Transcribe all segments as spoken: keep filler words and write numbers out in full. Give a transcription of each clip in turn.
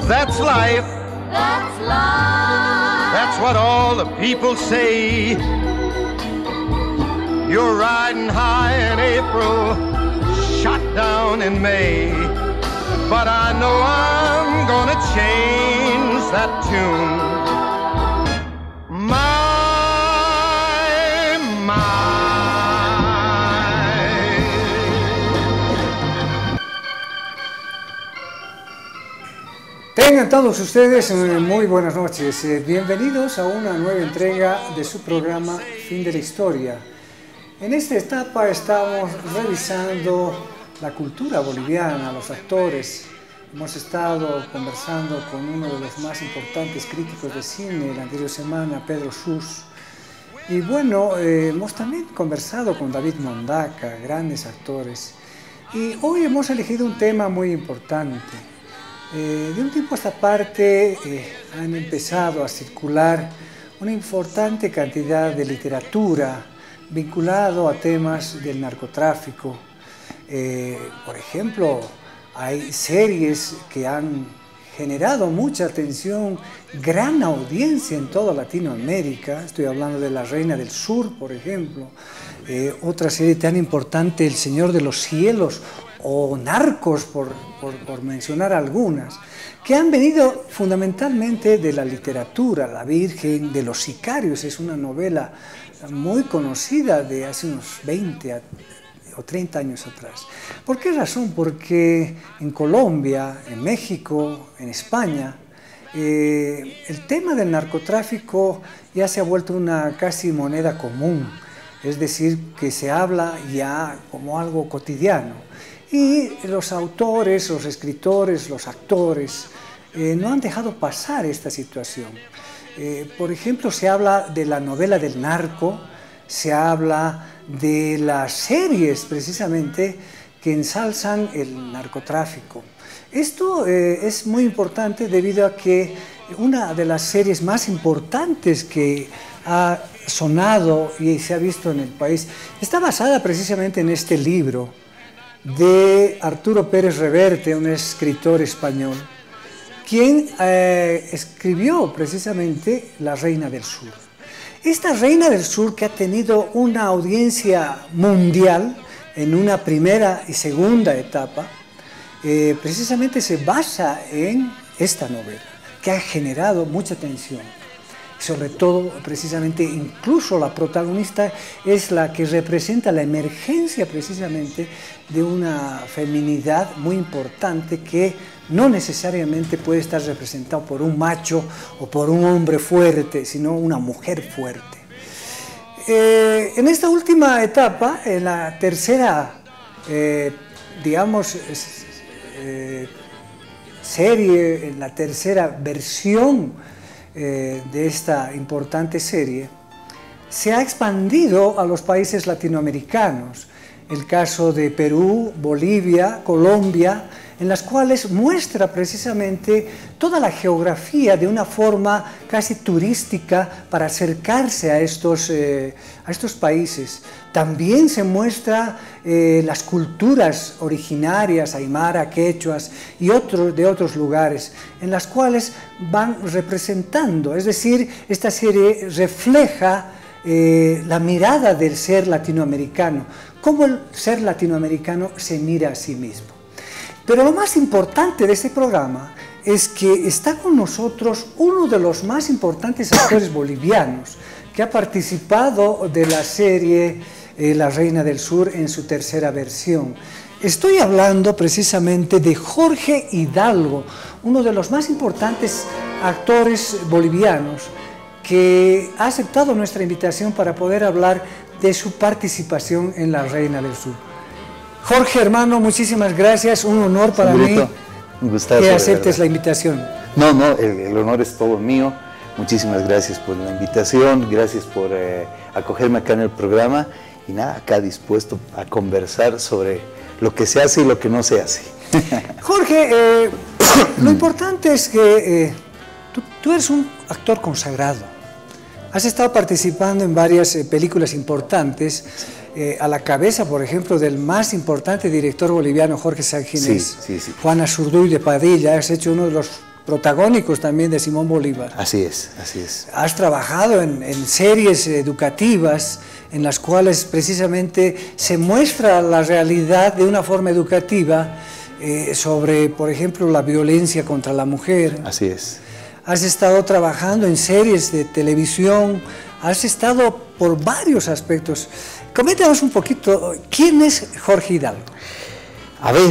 That's life. That's life. That's what all the people say. You're riding high in April, shot down in May. But I know I'm gonna change that tune. My, my. Tengan todos ustedes muy buenas noches. Bienvenidos a una nueva entrega de su programa Fin de la Historia. En esta etapa estamos revisando la cultura boliviana, los actores. Hemos estado conversando con uno de los más importantes críticos de cine la anterior semana, Pedro Sus. Y bueno, eh, hemos también conversado con David Mondaca, grandes actores. Y hoy hemos elegido un tema muy importante. Eh, de un tiempo a esta parte eh, han empezado a circular una importante cantidad de literatura vinculado a temas del narcotráfico. Eh, por ejemplo, hay series que han generado mucha atención, gran audiencia en toda Latinoamérica. Estoy hablando de La Reina del Sur, por ejemplo. Eh, otra serie tan importante, El Señor de los Cielos, o Narcos, por, por, por mencionar algunas, que han venido fundamentalmente de la literatura. La Virgen de los Sicarios es una novela muy conocida de hace unos veinte o treinta años atrás. ¿Por qué razón? Porque en Colombia, en México, en España, eh, el tema del narcotráfico ya se ha vuelto una casi moneda común, es decir, que se habla ya como algo cotidiano. Y los autores, los escritores, los actores eh, no han dejado pasar esta situación. Eh, por ejemplo, se habla de la novela del narco, se habla de las series precisamente que ensalzan el narcotráfico. Esto eh, es muy importante debido a que una de las series más importantes que ha sonado y se ha visto en el país está basada precisamente en este libro de Arturo Pérez Reverte, un escritor español, quien eh, escribió precisamente La Reina del Sur. Esta Reina del Sur, que ha tenido una audiencia mundial en una primera y segunda etapa, eh, precisamente se basa en esta novela, que ha generado mucha atención. Sobre todo, precisamente, incluso la protagonista es la que representa la emergencia precisamente de una feminidad muy importante que no necesariamente puede estar representado por un macho o por un hombre fuerte, sino una mujer fuerte. Eh, en esta última etapa, en la tercera, eh, digamos, eh, serie, en la tercera versión Eh, de esta importante serie, se ha expandido a los países latinoamericanos, el caso de Perú, Bolivia, Colombia, en las cuales muestra precisamente toda la geografía de una forma casi turística para acercarse a estos, eh, a estos países. También se muestra eh, las culturas originarias, aymara, quechuas y otros, de otros lugares, en las cuales van representando, es decir, esta serie refleja eh, la mirada del ser latinoamericano, cómo el ser latinoamericano se mira a sí mismo. Pero lo más importante de este programa es que está con nosotros uno de los más importantes actores bolivianos que ha participado de la serie eh, La Reina del Sur en su tercera versión. Estoy hablando precisamente de Jorge Hidalgo, uno de los más importantes actores bolivianos que ha aceptado nuestra invitación para poder hablar de su participación en La Reina del Sur. Jorge, hermano, muchísimas gracias, un honor para un mí un gustazo, que aceptes la invitación. No, no, el, el honor es todo mío. Muchísimas gracias por la invitación, gracias por eh, acogerme acá en el programa y nada, acá dispuesto a conversar sobre lo que se hace y lo que no se hace. Jorge, eh, lo importante es que eh, tú, tú eres un actor consagrado. Has estado participando en varias eh, películas importantes, eh, a la cabeza, por ejemplo, del más importante director boliviano, Jorge Sanginés, sí, sí, sí. Juana Zurduy de Padilla. Has hecho uno de los protagónicos también de Simón Bolívar. Así es, así es. Has trabajado en, en series educativas en las cuales precisamente se muestra la realidad de una forma educativa eh, sobre, por ejemplo, la violencia contra la mujer. Así es. Has estado trabajando en series de televisión, has estado por varios aspectos. Coméntanos un poquito, ¿quién es Jorge Hidalgo? A ver,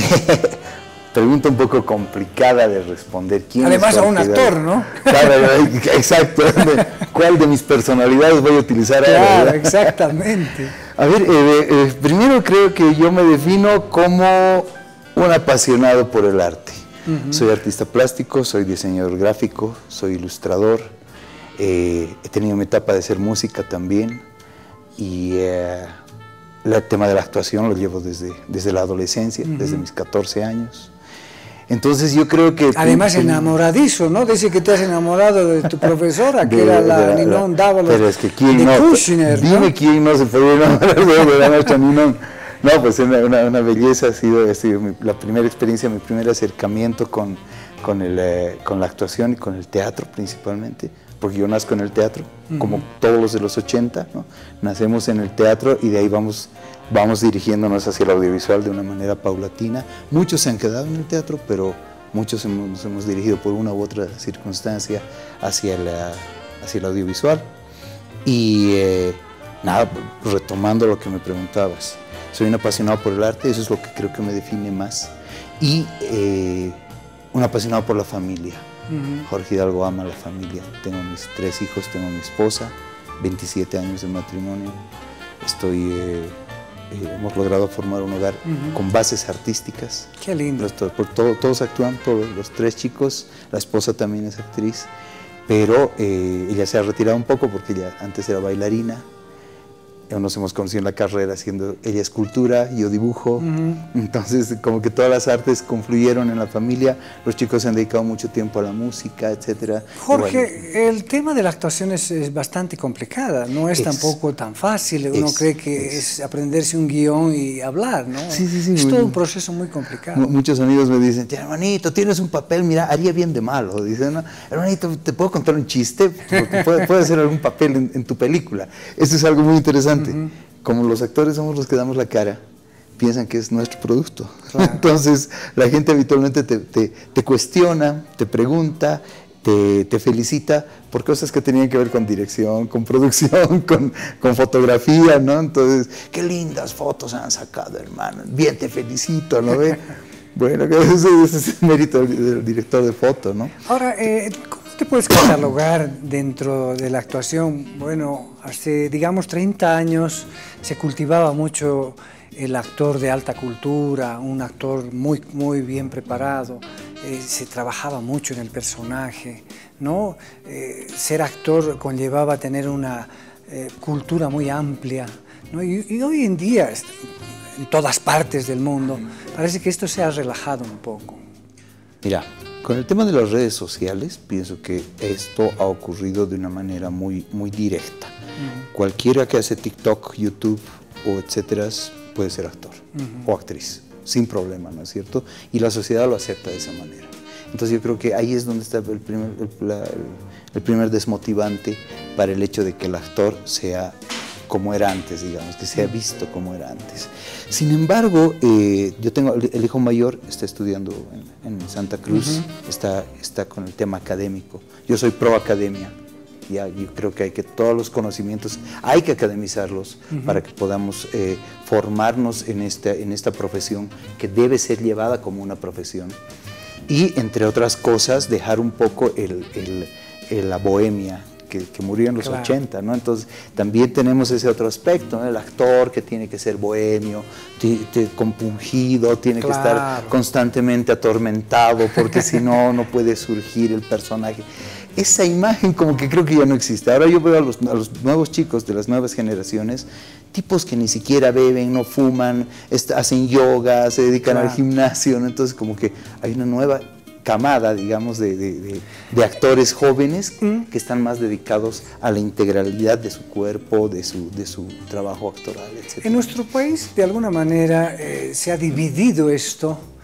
pregunta un poco complicada de responder. ¿Quién Además es a un Jorge actor, Hidalgo? ¿no? Claro, exacto. ¿Cuál de mis personalidades voy a utilizar ahora? Claro, exactamente. A ver, eh, eh, primero creo que yo me defino como un apasionado por el arte. Uh-huh. Soy artista plástico, soy diseñador gráfico, soy ilustrador. Eh, he tenido mi etapa de hacer música también. Y eh, el tema de la actuación lo llevo desde, desde la adolescencia, uh-huh. desde mis catorce años. Entonces yo creo que... Además tú, enamoradizo, ¿no? Dice que te has enamorado de tu profesora, que de, era la Ninon Dávalos. Pero es que quién de no, Kushner, dime ¿no? quién no se podía enamorar de la nuestra Ninon. No, pues una, una, una belleza, ha sido, ha sido mi, la primera experiencia, mi primer acercamiento con, con, el, eh, con la actuación y con el teatro principalmente, porque yo nazco en el teatro, uh-huh. como todos los de los ochenta, ¿no? Nacemos en el teatro y de ahí vamos, vamos dirigiéndonos hacia el audiovisual de una manera paulatina. Muchos se han quedado en el teatro, pero muchos hemos, nos hemos dirigido por una u otra circunstancia hacia, la, hacia el audiovisual. Y eh, nada, retomando lo que me preguntabas, soy un apasionado por el arte, eso es lo que creo que me define más, y eh, un apasionado por la familia. Uh-huh. Jorge Hidalgo ama a la familia. Tengo mis tres hijos, tengo mi esposa, veintisiete años de matrimonio. Estoy, eh, eh, hemos logrado formar un hogar uh-huh. con bases artísticas. Qué lindo. Los, todo, todo, todos actúan, todos los tres chicos, la esposa también es actriz, pero eh, ella se ha retirado un poco porque ella antes era bailarina. Nos hemos conocido en la carrera haciendo ella escultura, yo dibujo, uh-huh. entonces como que todas las artes confluyeron en la familia, los chicos se han dedicado mucho tiempo a la música, etcétera. Jorge, bueno, el tema de la actuación es, es bastante complicada, no es, es tampoco tan fácil, uno es, cree que es. es aprenderse un guión y hablar, ¿no? Sí, sí, sí. Es muy, todo un proceso muy complicado. Muchos amigos me dicen, hermanito, tienes un papel, mira, haría bien de malo. Dicen, no, hermanito, ¿te puedo contar un chiste? Porque puede, puede hacer algún papel en, en tu película. Eso es algo muy interesante. Uh-huh. Como los actores somos los que damos la cara, piensan que es nuestro producto. Claro. Entonces la gente habitualmente te, te, te cuestiona, te pregunta, te, te felicita por cosas que tenían que ver con dirección, con producción, con, con fotografía, ¿no? Entonces, qué lindas fotos han sacado, hermano, bien, te felicito, ¿no ve? Bueno, ese, ese es el mérito del, del director de foto, ¿no? Ahora, eh, ¿cómo te puedes catalogar dentro de la actuación? Bueno, hace, digamos, treinta años se cultivaba mucho el actor de alta cultura, un actor muy, muy bien preparado, eh, se trabajaba mucho en el personaje, ¿no? Eh, ser actor conllevaba tener una eh, cultura muy amplia, ¿no? Y, y hoy en día, en todas partes del mundo, parece que esto se ha relajado un poco. Mira, con el tema de las redes sociales, pienso que esto ha ocurrido de una manera muy, muy directa. Uh-huh. Cualquiera que hace TikTok, YouTube o etcétera puede ser actor uh-huh. o actriz, sin problema, ¿no es cierto? Y la sociedad lo acepta de esa manera. Entonces yo creo que ahí es donde está el primer, el, la, el primer desmotivante para el hecho de que el actor sea como era antes, digamos, que sea visto como era antes. Sin embargo, eh, yo tengo, el hijo mayor está estudiando en, en Santa Cruz, uh-huh. está, está con el tema académico. Yo soy pro academia, ya, yo creo que hay que, todos los conocimientos hay que academizarlos uh-huh. para que podamos eh, formarnos en esta, en esta profesión que debe ser llevada como una profesión. Y, entre otras cosas, dejar un poco el, el, el, la bohemia, Que, que murió en los claro. ochenta, ¿no? Entonces también tenemos ese otro aspecto, ¿no? El actor que tiene que ser bohemio, te, te, compungido, tiene claro. que estar constantemente atormentado porque si no, no puede surgir el personaje. Esa imagen como que creo que ya no existe. Ahora yo veo a los, a los nuevos chicos de las nuevas generaciones, tipos que ni siquiera beben, no fuman, est- hacen yoga, se dedican claro. al gimnasio, ¿no? Entonces como que hay una nueva camada, digamos, de, de, de, de actores jóvenes mm. que están más dedicados a la integralidad de su cuerpo, de su, de su trabajo actoral, etcétera. En nuestro país, de alguna manera, eh, se ha dividido esto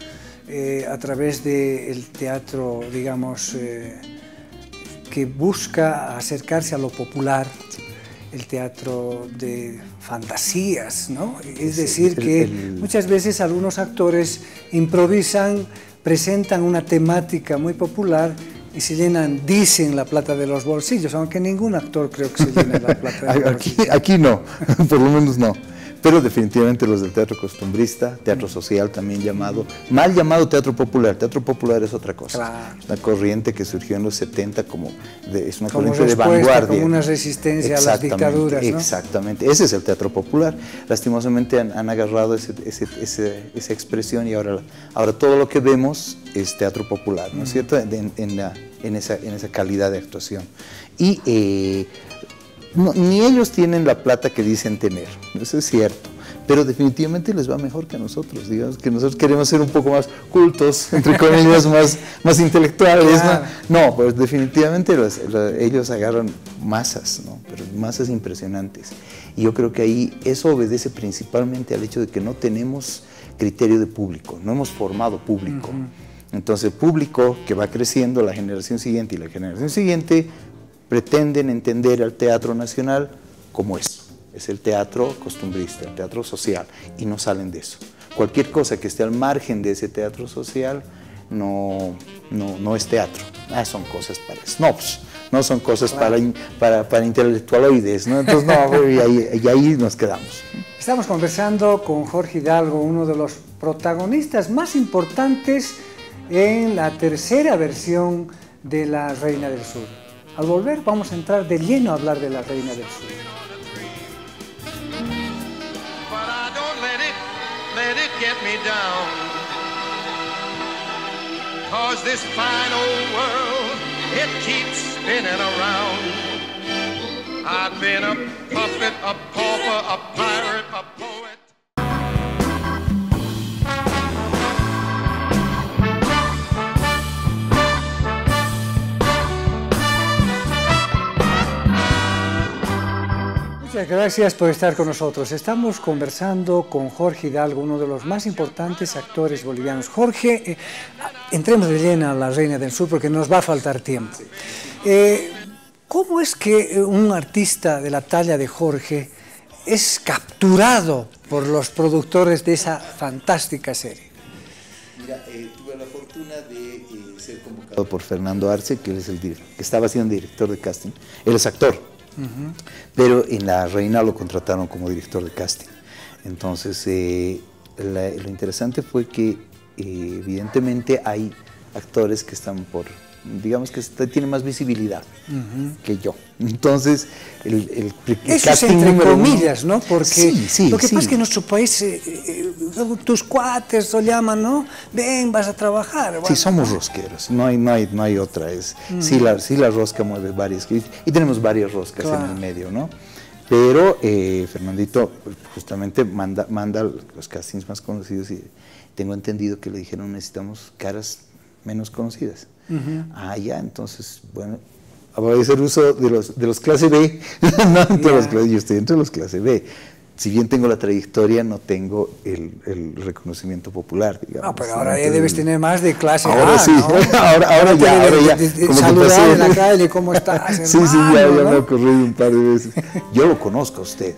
eh, a través del teatro, digamos, eh, que busca acercarse a lo popular, el teatro de fantasías, ¿no? Es decir, el, que el... muchas veces algunos actores improvisan, presentan una temática muy popular y se llenan, dicen, la plata de los bolsillos, aunque ningún actor creo que se llene la plata de los aquí, bolsillos. Aquí no, por lo menos no. Pero definitivamente los del teatro costumbrista, teatro social también llamado, mal llamado teatro popular. Teatro popular es otra cosa. Claro. Es una corriente que surgió en los setenta como, de, es una Como corriente de respuesta, vanguardia. como una resistencia a las dictaduras, ¿no? Exactamente, ese es el teatro popular. Lastimosamente han, han agarrado ese, ese, ese, esa expresión y ahora, ahora todo lo que vemos es teatro popular, ¿no es cierto? En, en, la, en, esa, en esa calidad de actuación. Y eh, no, ni ellos tienen la plata que dicen tener, eso es cierto, pero definitivamente les va mejor que a nosotros, digamos que nosotros queremos ser un poco más cultos, entre comillas, más, más intelectuales, claro. ¿no? No, pues definitivamente los, los, ellos agarran masas, ¿no? Pero masas impresionantes, y yo creo que ahí eso obedece principalmente al hecho de que no tenemos criterio de público, no hemos formado público. Uh-huh. Entonces el público que va creciendo, la generación siguiente y la generación siguiente, pretenden entender al teatro nacional como eso, es el teatro costumbrista, el teatro social, y no salen de eso. Cualquier cosa que esté al margen de ese teatro social no, no, no es teatro, ah, son cosas para snobs, no son cosas claro. para, para, para intelectualoides, ¿no? Entonces no, y ahí, y ahí nos quedamos. Estamos conversando con Jorge Hidalgo, uno de los protagonistas más importantes en la tercera versión de La Reina del Sur. Al volver vamos a entrar de lleno a hablar de La Reina del Sur. But I don't let it, let it get me down. 'Cause this fine old world, it keeps spinning around. I've been a puppet, a pauper, a pirate, a poet. Muchas gracias por estar con nosotros. Estamos conversando con Jorge Hidalgo, uno de los más importantes actores bolivianos. Jorge, eh, entremos de lleno a La Reina del Sur porque nos va a faltar tiempo. Eh, ¿Cómo es que un artista de la talla de Jorge es capturado por los productores de esa fantástica serie? Mira, eh, tuve la fortuna de eh, ser convocado por Fernando Arce, que, él es el, que estaba siendo director de casting. Él es actor. Uh-huh. Pero en La Reina lo contrataron como director de casting. Entonces, eh, la, lo interesante fue que eh, evidentemente hay actores que están por, digamos que está, tienen más visibilidad uh-huh. que yo. Entonces, el, el, el Eso casting es entre número comillas, uno, ¿no? Porque sí, sí, lo que sí. pasa es que en nuestro país, eh, eh, tus cuates lo llaman, ¿no? Ven, vas a trabajar. Sí, somos rosqueros, no hay, no hay, no hay otra. Es, mm. sí, la, sí, la rosca mueve varias, y, y tenemos varias roscas claro. en el medio, ¿no? Pero eh, Fernandito justamente manda, manda los castings más conocidos y tengo entendido que le dijeron necesitamos caras menos conocidas. Uh-huh. Ah, ya, entonces, bueno, voy a hacer uso de los, de los clase B, no, entre yeah. los, yo estoy entre los clase B. Si bien tengo la trayectoria, no tengo el, el reconocimiento popular, digamos. No, pero ahora ¿no? debes tener más de clase ahora A, sí, ¿no? ahora, ahora, ahora ya, ahora ya. De, de, de saludar en la calle, ¿cómo estás, Sí, hermano, sí, ya, ya ¿no? me ha ocurrido un par de veces. Yo lo conozco a usted.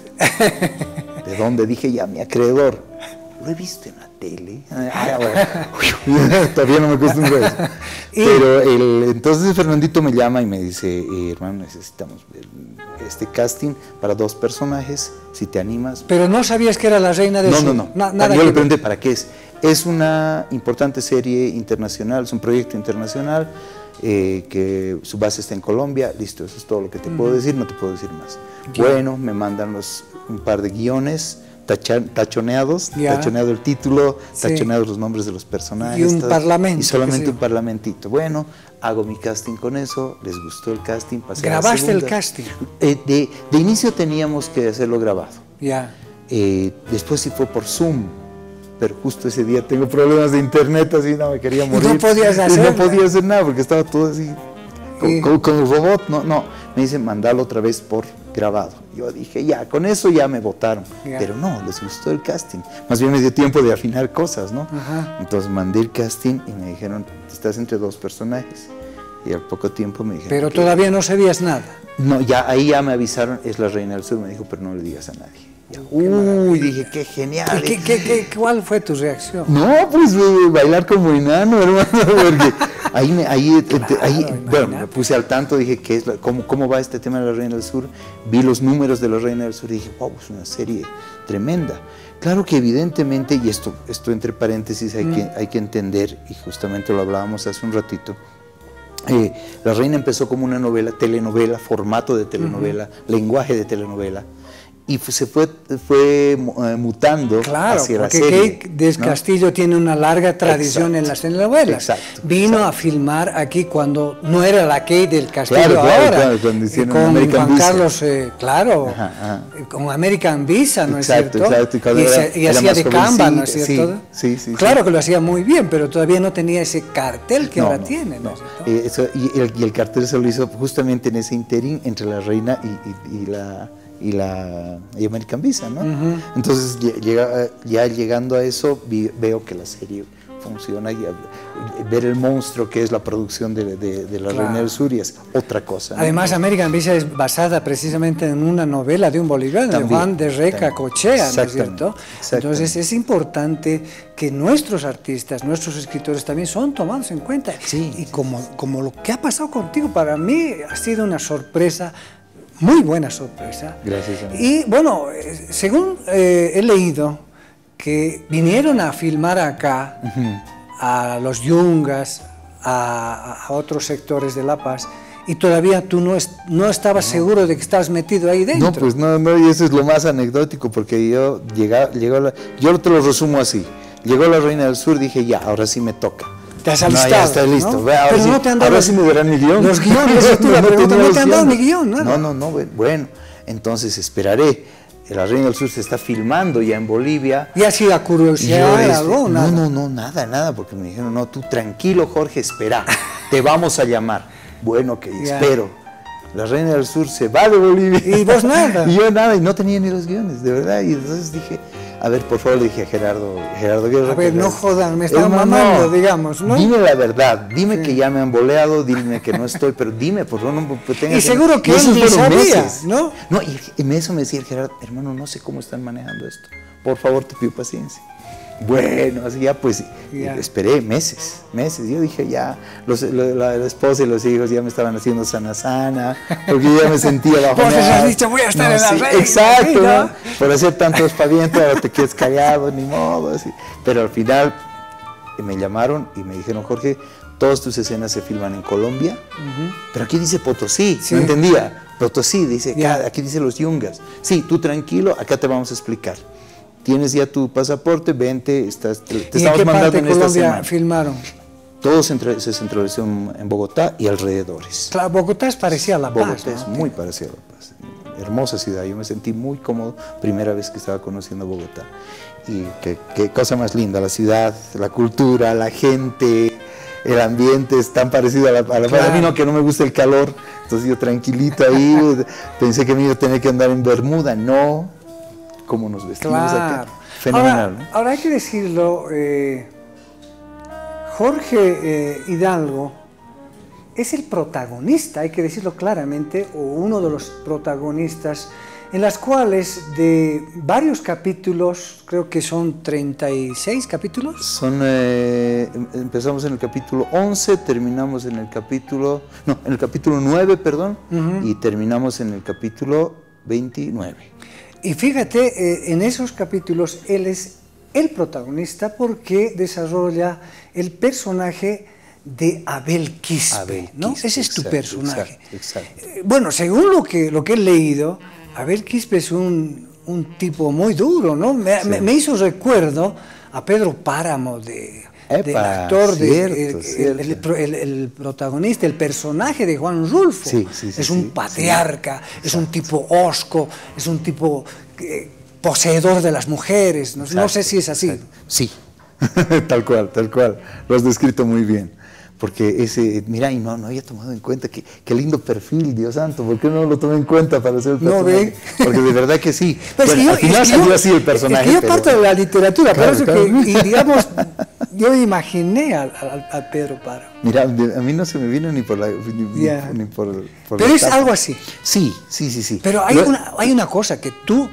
¿De dónde? Dije ya, mi acreedor. Lo he visto en la tele. Ah, bueno. Todavía no me acostumbro a eso. Pero el, entonces Fernandito me llama y me dice, eh, hermano, necesitamos este casting para dos personajes, si te animas. Pero no sabías que era La Reina del no, Sur. No, no, no. Nada Yo le pregunté para qué es. Es una importante serie internacional, es un proyecto internacional eh, que su base está en Colombia. Listo, eso es todo lo que te mm. puedo decir, no te puedo decir más. ¿Qué? Bueno, me mandan los, un par de guiones. Tachoneados, yeah. tachoneado el título, sí. tachoneados los nombres de los personajes. Y un todo, parlamento. Y solamente un parlamentito. Bueno, hago mi casting con eso, les gustó el casting. Pasé ¿Grabaste el casting? Eh, de, de inicio teníamos que hacerlo grabado. Ya. Yeah. Eh, después sí fue por Zoom, pero justo ese día tengo problemas de internet, así no me quería morir. No podías hacer No podía hacer nada porque estaba todo así, con, sí. con, con el robot. No, no, me dicen mandalo otra vez por grabado. Yo dije, ya, con eso ya me votaron. Yeah. Pero no, les gustó el casting. Más bien me dio tiempo de afinar cosas, ¿no? Ajá. Entonces mandé el casting y me dijeron, estás entre dos personajes. Y al poco tiempo me dijeron... Pero todavía no sabías nada. No, ya, ahí ya me avisaron, es la Reina del Sur, me dijo, pero no le digas a nadie. Ya, uy, dije, qué genial. ¿Qué, qué, qué, ¿Cuál fue tu reacción? No, pues bailar como enano, hermano, porque ahí, me, ahí, claro, ahí bueno, me puse al tanto, dije, ¿qué es la, cómo, ¿cómo va este tema de la Reina del Sur? Vi los números de la Reina del Sur y dije, wow, es una serie tremenda. Claro que evidentemente, y esto, esto entre paréntesis hay, mm. que, hay que entender, y justamente lo hablábamos hace un ratito, eh, La Reina empezó como una novela, telenovela, formato de telenovela, uh-huh. lenguaje de telenovela, y se fue, fue mutando claro, hacia la serie. serie. Claro, porque Kate Castillo, ¿no?, tiene una larga tradición exacto, en las telenovelas. Exacto, Vino exacto. a filmar aquí cuando no era la Kate del Castillo claro, claro, ahora. Claro, cuando con American Juan Visa. Carlos, eh, claro, ajá, ajá. con American Visa, ¿no exacto, es cierto? Exacto, y, era, se, y hacía de Canva, ¿no es cierto? Sí, sí, sí, claro sí. que lo hacía muy bien, pero todavía no tenía ese cartel que no, ahora no, tiene. No. ¿no es eh, eso, y, el, y el cartel se lo hizo justamente en ese interín entre la Reina y, y, y la... y la y American Visa, ¿no? Uh-huh. Entonces llega, ya llegando a eso vi, veo que la serie funciona y ver el monstruo que es la producción de, de, de la claro. Reina del Sur y es otra cosa, ¿no? Además American Visa es basada precisamente en una novela de un boliviano, también, de Juan de Reca Cochea, ¿no es cierto? Entonces es importante que nuestros artistas, nuestros escritores también son tomados en cuenta sí, y como, como lo que ha pasado contigo para mí ha sido una sorpresa. Muy buena sorpresa. Gracias. Amigo. Y bueno, según eh, he leído que vinieron a filmar acá uh-huh. a los Yungas, a, a otros sectores de La Paz, y todavía tú no, es, no estabas no. seguro de que estabas metido ahí dentro. No, pues no, no, y eso es lo más anecdótico, porque yo llega, llegó la, yo te lo resumo así, llegó la Reina del Sur, dije ya, ahora sí me toca. Te has alistado, no, ya está listo. ¿no? Ve, ahora pero sí, no te han dado ahora sí me verán mi guión. Los guiones, es tú la pregunta, no, no te han dado mi guión, ¿no? No, no, no, bueno, entonces esperaré. La Reina del Sur se está filmando ya en Bolivia. ¿Y has ido a curiosidad algo? No, no, no, nada, nada, porque me dijeron, no, tú tranquilo, Jorge, espera, te vamos a llamar. Bueno, que yeah. espero. La Reina del Sur se va de Bolivia. ¿Y vos nada? Y yo nada, y no tenía ni los guiones, de verdad. Y entonces dije, a ver, por favor, le dije a Gerardo, Gerardo Guerra. A ver, no jodan, me están mamando, no, digamos, ¿no? Dime la verdad, dime sí. que ya me han boleado, dime que no estoy, pero dime, por favor, no pues, tengas... Y seguro que, que él ni sabía, ¿no? No, y, y eso me decía el Gerardo, hermano, no sé cómo están manejando esto, por favor, te pido paciencia. Bueno, así ya pues yeah. esperé meses, meses. Yo dije ya, los, la, la esposa y los hijos ya me estaban haciendo sana sana, porque yo ya me sentía bajo. Vos has dicho, voy a estar no, en la sí, reina. Exacto, ¿sí, no? ¿no? Por hacer tanto espaviento, ahora te quedas callado, ni modo, así. Pero al final me llamaron y me dijeron, Jorge, todas tus escenas se filman en Colombia, uh-huh. pero aquí dice Potosí, sí. no entendía. Potosí, dice, yeah. acá, aquí dice los Yungas. Sí, tú tranquilo, acá te vamos a explicar. Tienes ya tu pasaporte, vente, estás, te, te ¿Y estamos en qué mandando parte en de esta Colombia semana. filmaron? Todo se, entre, se centralizó en, en Bogotá y alrededores. Claro, Bogotá es parecida a La Paz. Bogotá ¿no? es muy parecida a La Paz. Hermosa ciudad, yo me sentí muy cómodo, primera vez que estaba conociendo Bogotá. Y qué, qué cosa más linda, la ciudad, la cultura, la gente, el ambiente es tan parecido a La Paz. Claro. A mí no, que no me gusta el calor, entonces yo tranquilito ahí, pensé que me iba a tener que andar en bermuda, no, como nos vestimos claro. acá. Fenomenal, ahora, ¿no? ahora hay que decirlo, eh, Jorge eh, Hidalgo es el protagonista, hay que decirlo claramente, o uno de los protagonistas, en las cuales de varios capítulos, creo que son treinta y seis capítulos. Son, eh, empezamos en el capítulo once, terminamos en el capítulo, no, en el capítulo nueve, perdón, uh-huh. y terminamos en el capítulo veintinueve. Y fíjate, eh, en esos capítulos él es el protagonista porque desarrolla el personaje de Abel Quispe, Abel ¿no? Quispe, ese es tu exacto, personaje. Exacto, exacto. Eh, bueno, según lo que, lo que he leído, Abel Quispe es un, un tipo muy duro, ¿no? Me, sí. me, me hizo recuerdo a Pedro Páramo, de, Epa, del actor, cierto, de, el, cierto. El, el, el protagonista, el personaje de Juan Rulfo. Sí, sí, sí, es un sí, patriarca, sí. es un tipo hosco, es un tipo eh, poseedor de las mujeres. No, no sé si es así. Exacto. Sí, tal cual, tal cual. Lo has descrito muy bien. porque ese, mira, y no, no había tomado en cuenta, qué, qué lindo perfil, Dios santo, ¿por qué no lo tomé en cuenta para hacer el personaje? No ve. Porque de verdad que sí. Pues bueno, yo, al final es que salió yo, así el personaje. Es que yo pero, parto de la literatura, claro, por eso claro. que, y digamos, yo imaginé al, al, al Pedro Páramo. Mira, de, a mí no se me vino ni por la... Ni, Yeah. ni por, por Pero la es tapa. algo así. Sí, sí, sí, sí. Pero hay, Yo- una, hay una cosa que tú,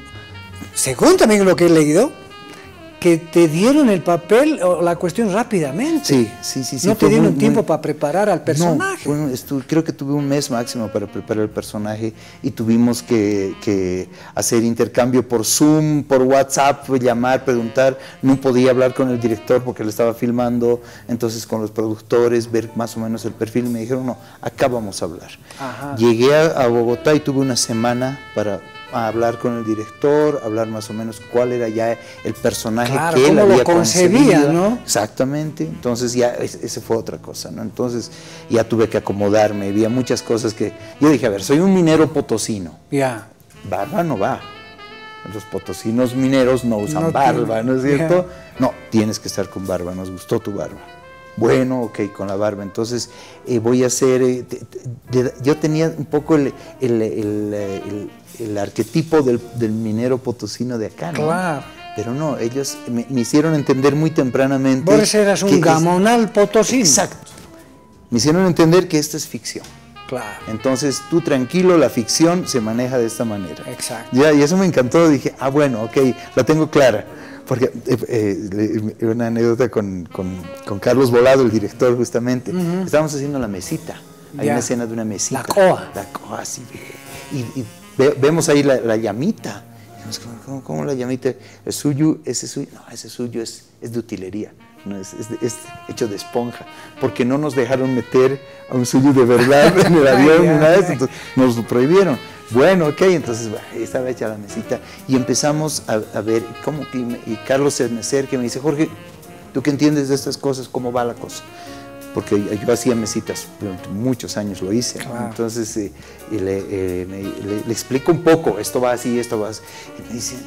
según también lo que he leído, que te dieron el papel o la cuestión rápidamente. Sí, sí, sí. sí No fue te dieron muy- tiempo muy- para preparar al personaje. No, bueno, estu- creo que tuve un mes máximo para preparar el personaje y tuvimos que, que hacer intercambio por Zoom, por WhatsApp, llamar, preguntar. No podía hablar con el director porque lo estaba filmando, entonces con los productores, ver más o menos el perfil. Me dijeron, no, acá vamos a hablar. Ajá. Llegué a, a Bogotá y tuve una semana para a hablar con el director, hablar más o menos cuál era ya el personaje Claro, que él cómo lo había concebía, concebido. ¿no? Exactamente, entonces ya es- ese fue otra cosa, ¿no? Entonces ya tuve que acomodarme, había muchas cosas que... Yo dije, a ver, soy un minero potosino, Ya. barba no va. Los potosinos mineros no usan No barba, tienen, ¿no es cierto? ya. No, tienes que estar con barba, nos gustó tu barba. Bueno, ok, con la barba. Entonces eh, voy a hacer... eh, te- te- de- yo tenía un poco el, el, el, el- el arquetipo del, del minero potosino de acá, ¿no? Claro. Pero no, ellos me, me hicieron entender muy tempranamente... Vos eras un que es- gamonal potosino. Exacto. Me hicieron entender que esto es ficción. Claro. Entonces, tú tranquilo, la ficción se maneja de esta manera. Exacto. Ya, y eso me encantó, dije, ah, bueno, ok, la tengo clara. Porque eh, eh, le- una anécdota con, con, con Carlos Volado, el director, justamente. Ujú. Estábamos haciendo la mesita. Hay Ya. una escena de una mesita. La coa. La coa, sí. Y, y ve- vemos ahí la, la llamita. Y dijimos, ¿Cómo, cómo, cómo la llamita? El suyo, ese suyo, no, ese suyo es, es de utilería. No, es, es, de- es hecho de esponja, porque no nos dejaron meter a un suyo de verdad en el avión ni nada de eso, entonces nos lo prohibieron. Bueno, ok, entonces bah, estaba hecha la mesita y empezamos a, a ver cómo, que me- y Carlos se me acerca y me dice, Jorge, ¿tú qué entiendes de estas cosas? ¿Cómo va la cosa? Porque yo hacía mesitas, durante muchos años lo hice, ¿no? Claro. Entonces eh, y le, eh, me- le- le explico un poco, esto va así, esto va así, y me dice,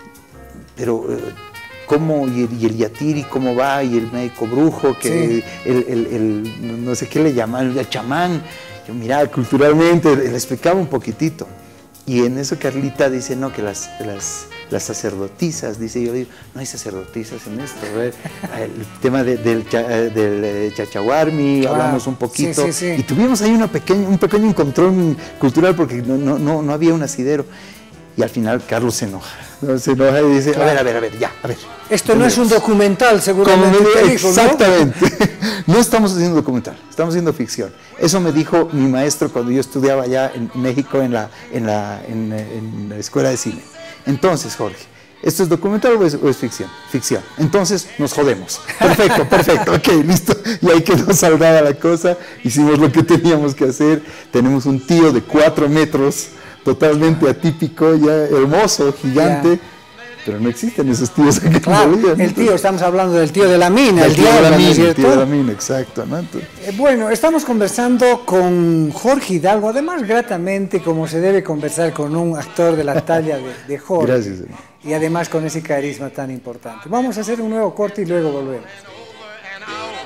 pero... eh, ¿cómo? Y el, y el yatiri, ¿cómo va? Y el médico brujo, que Sí. el, el- el- no sé qué le llaman, el chamán. Yo, mira, culturalmente, le explicaba un poquitito. Y en eso Carlita dice, no, que las, las, las sacerdotisas, dice, yo le digo, no hay sacerdotisas en esto. A ver, el tema de- del, cha- del eh, chachahuarmi, Claro. hablamos un poquito. Sí, sí, sí. Y tuvimos ahí una pequeña, un pequeño encontrón cultural porque no, no, no, no había un asidero. Y al final Carlos se enoja, ¿no? Se enoja y dice, Claro. a ver, a ver, a ver, ya, a ver. Esto no es un documental, Como seguramente. me- te dijo, ¿no? exactamente. ¿no? estamos haciendo documental, estamos haciendo ficción. Eso me dijo mi maestro cuando yo estudiaba allá en México en la, en la, en, en la escuela de cine. Entonces, Jorge, ¿esto es documental o es, o es ficción? Ficción. Entonces nos jodemos. Perfecto, perfecto. Ok, listo. Y ahí quedó saldada la cosa. Hicimos lo que teníamos que hacer. Tenemos un tío de cuatro metros, totalmente atípico, ya hermoso, gigante. Ya. Pero no existen esos tíos aquí Claro, en Bolivia, el ¿no? tío, estamos hablando del tío de la mina, el, El tío de diablo, la ¿no es mina, el tío de cierto? la mina, exacto, ¿no? Entonces, Eh, Bueno, estamos conversando con Jorge Hidalgo, además gratamente como se debe conversar con un actor de la talla de, de Jorge. Gracias, hermano. Y además con ese carisma tan importante. Vamos a hacer un nuevo corte y luego volvemos. and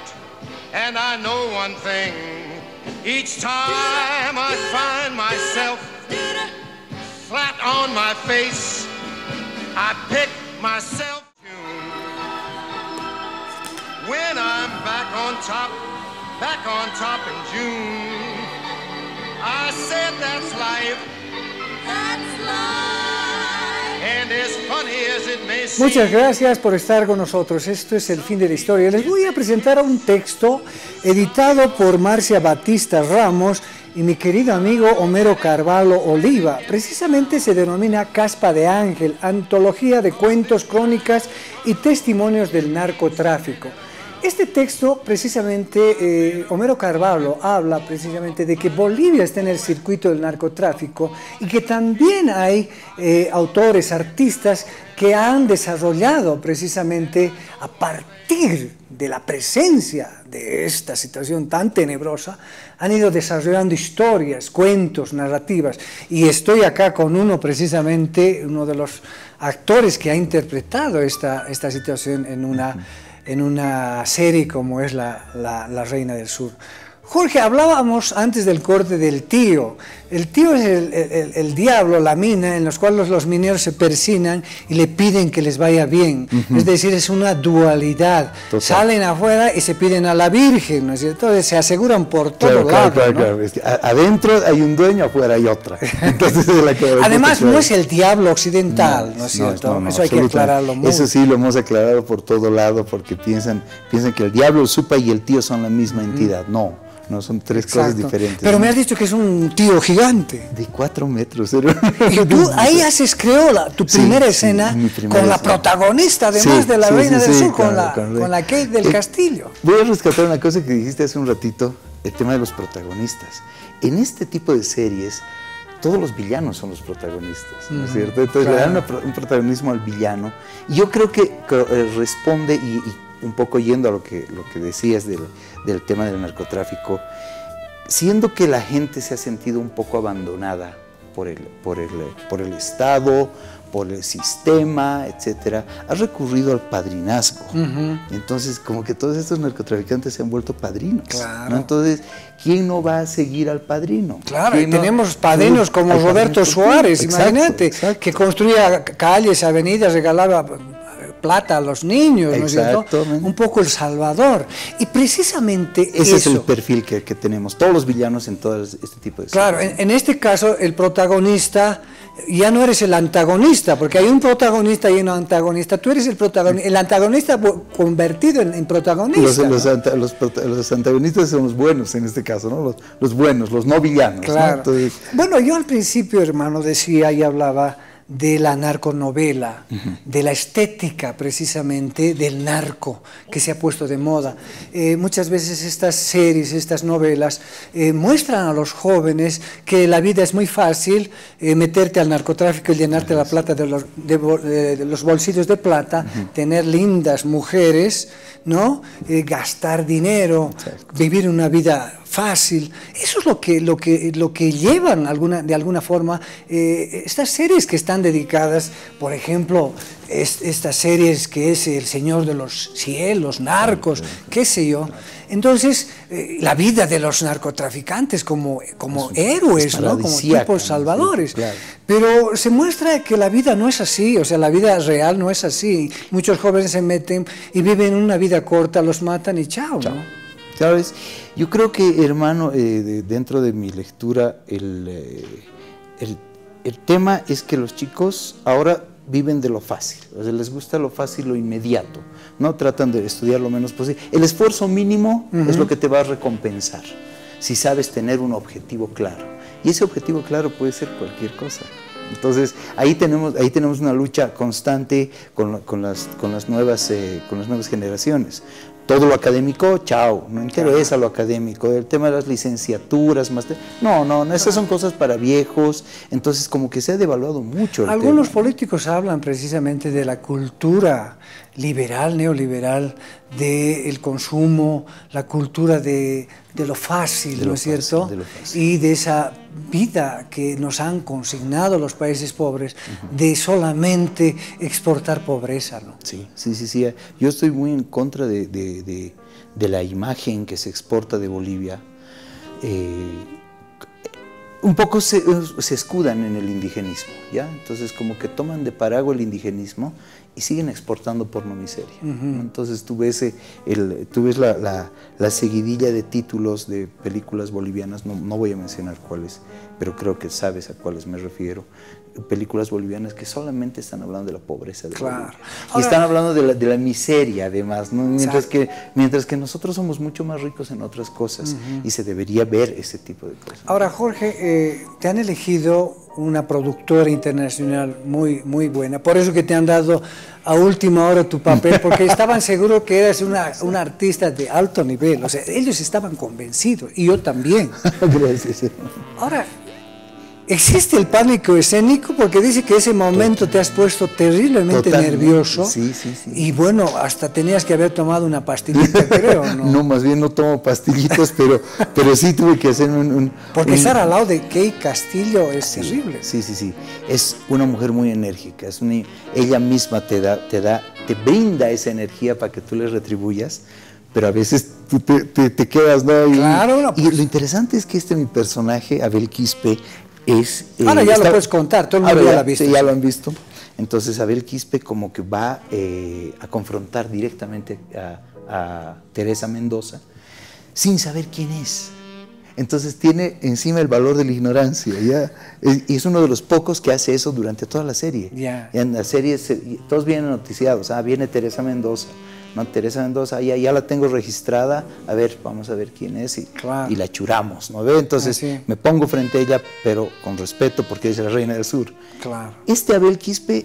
out. And I know one thing, each time I find myself flat on my face, I pick myself tune. When I'm back on top, back on top in June, I said that's life, That's life. and as funny as it may seem. Muchas gracias por estar con nosotros. Esto es El Fin de la Historia. Les voy a presentar un texto editado por Marcia Batista Ramos y mi querido amigo Homero Carvalho Oliva. Precisamente se denomina Caspa de Ángel, antología de cuentos, crónicas y testimonios del narcotráfico. Este texto, precisamente, eh, Homero Carvalho habla precisamente de que Bolivia está en el circuito del narcotráfico y que también hay eh, autores, artistas que han desarrollado precisamente a partir de la presencia de esta situación tan tenebrosa, han ido desarrollando historias, cuentos, narrativas. Y estoy acá con uno precisamente, uno de los actores que ha interpretado esta, esta situación en una en una serie como es La, la, la Reina del Sur. Jorge, hablábamos antes del corte del tío. El tío es el, el, el diablo, la mina, en los cuales los mineros se persinan y le piden que les vaya bien. Uh-huh. Es decir, es una dualidad. Total. Salen afuera y se piden a la Virgen, ¿no es cierto? Entonces se aseguran por todo claro, lado. Claro, ¿no? claro, claro. Es que adentro hay un dueño, afuera hay otra. Entonces, es la que además, no es el diablo occidental, ¿no, ¿no es cierto? No, no, eso hay que aclararlo mucho. Eso sí lo hemos aclarado por todo lado, porque piensan, piensan que el diablo, el supa y el tío son la misma entidad. Mm. No. No, son tres Exacto. cosas diferentes. Pero ¿no? me has dicho que es un tío gigante. De cuatro metros. Y tú ahí haces, creo, la, tu primera sí, escena sí, primera con la escena. protagonista, además sí, de La sí, Reina sí, del sí, Sur, con, con, la, con, con la Kate del eh, Castillo. Voy a rescatar una cosa que dijiste hace un ratito, el tema de los protagonistas. En este tipo de series, todos los villanos son los protagonistas, ¿no es mm, cierto? Entonces claro. le dan una, un protagonismo al villano. Y yo creo que, que eh, responde, y, y un poco yendo a lo que, lo que decías del, del tema del narcotráfico, siendo que la gente se ha sentido un poco abandonada por el, por el, por el Estado, por el sistema, etcétera, ha recurrido al padrinazgo. Uh-huh. Entonces, como que todos estos narcotraficantes se han vuelto padrinos. Claro. ¿no? Entonces, ¿quién no va a seguir al padrino? Claro, y no? tenemos padrinos como Roberto Suárez, exacto, imagínate, exacto. que construía calles, avenidas, regalaba plata a los niños, ¿no es cierto? Un poco El Salvador. Y precisamente ese eso, es el perfil que, que tenemos, todos los villanos en todo este tipo de Claro, en, en este caso el protagonista, ya no eres el antagonista, porque hay un protagonista y un antagonista, tú eres el protagonista, el antagonista convertido en, en protagonista. Los, ¿no? los, anta, los, los antagonistas son los buenos en este caso, ¿no? Los, los buenos, los no villanos. Claro. ¿no? Entonces, bueno, yo al principio, hermano, decía y hablaba de la narconovela, uh-huh. de la estética precisamente del narco que se ha puesto de moda. Eh, muchas veces estas series, estas novelas eh, muestran a los jóvenes que la vida es muy fácil, eh, meterte al narcotráfico y llenarte la plata de los, de, de, de los bolsillos de plata, uh-huh. tener lindas mujeres, ¿no? Eh, gastar dinero, Exacto. vivir una vida fácil. Eso es lo que, lo que, lo que llevan alguna, de alguna forma eh, estas series que están dedicadas, por ejemplo, es, estas series que es El Señor de los Cielos, Narcos, qué sé yo. Entonces, eh, la vida de los narcotraficantes como, como es, héroes, es ¿no? como tipos salvadores. Sí, claro. Pero se muestra que la vida no es así, o sea, la vida real no es así. Muchos jóvenes se meten y viven una vida corta, los matan y chao, chao. ¿no? ¿Sabes? Yo creo que, hermano, eh, de, dentro de mi lectura, el, eh, el, el tema es que los chicos ahora viven de lo fácil, o sea, les gusta lo fácil, lo inmediato, ¿no? Tratan de estudiar lo menos posible. El esfuerzo mínimo uh-huh. es lo que te va a recompensar, si sabes tener un objetivo claro. Y ese objetivo claro puede ser cualquier cosa. Entonces, ahí tenemos, ahí tenemos una lucha constante con, con, las, con, las nuevas, eh, con las nuevas generaciones. Todo lo académico, chao, no interesa lo académico, el tema de las licenciaturas, máster, no, no, no, esas son cosas para viejos, entonces como que se ha devaluado mucho el Algunos tema. políticos hablan precisamente de la cultura liberal, neoliberal, del consumo, la cultura de, de lo fácil, de ¿no lo es fácil, cierto? De lo fácil. Y de esa vida que nos han consignado los países pobres, uh-huh. de solamente exportar pobreza, ¿no? Sí, sí, sí, sí. Yo estoy muy en contra de, de, de, de la imagen que se exporta de Bolivia. Eh, un poco se, se escudan en el indigenismo, ¿ya? Entonces como que toman de paraguas el indigenismo y siguen exportando porno miseria. Uh-huh. Entonces tú ves, el, tú ves la, la, la seguidilla de títulos de películas bolivianas, no, no voy a mencionar cuáles, pero creo que sabes a cuáles me refiero, películas bolivianas que solamente están hablando de la pobreza de claro. Bolivia. Y Ahora, están hablando de la, de la miseria además, ¿no? mientras, que, mientras que nosotros somos mucho más ricos en otras cosas uh-huh. y se debería ver ese tipo de cosas. Ahora Jorge, eh, te han elegido una productora internacional muy, muy buena, por eso que te han dado a última hora tu papel, porque estaban seguros que eras una, una artista de alto nivel, o sea, ellos estaban convencidos, y yo también. Gracias. Ahora, ¿Existe el pánico escénico? Porque dice que ese momento te has puesto terriblemente Totalmente. nervioso. Sí, sí, sí. Y bueno, hasta tenías que haber tomado una pastillita, creo, ¿no? No, más bien no tomo pastillitas, pero, pero sí tuve que hacer un... un Porque un, estar al lado de Kate Castillo es sí, terrible. Sí, sí, sí. Es una mujer muy enérgica. Es una, ella misma te da, te da, te brinda esa energía para que tú le retribuyas, pero a veces tú te, te, te quedas, ¿no? Y, claro. No, pues. Y lo interesante es que este mi personaje, Abel Quispe, es... Eh, Ahora ya está, lo puedes contar, todo el mundo ya, ya lo ha visto. Sí, ya lo han visto. Entonces Abel Quispe como que va eh, a confrontar directamente a, a Teresa Mendoza sin saber quién es. Entonces tiene encima el valor de la ignorancia, ¿ya? Y es uno de los pocos que hace eso durante toda la serie. Yeah. Y en la serie se, todos vienen noticiados, ah, viene Teresa Mendoza. No, Teresa Mendoza, ya, ya la tengo registrada, a ver, vamos a ver quién es y, claro. y la churamos, ¿no ve? Entonces ah, sí. me pongo frente a ella, pero con respeto porque ella es la reina del sur. Claro. Este Abel Quispe